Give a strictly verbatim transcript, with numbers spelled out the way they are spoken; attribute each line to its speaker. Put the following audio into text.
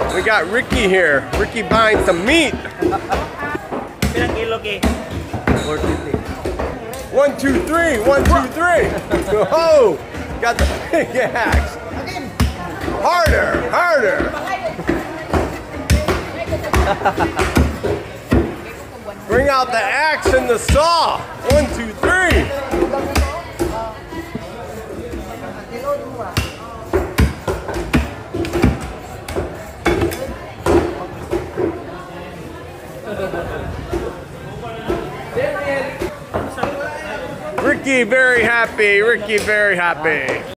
Speaker 1: We got Ricky here. Ricky buying some meat.
Speaker 2: Ilang kilo ke?
Speaker 3: four fifty.
Speaker 1: One, two, three. One, two, three. Oh, got the big axe. Harder, harder. Bring out the axe and the saw. One, two, three. Ricky very happy. Ricky very happy.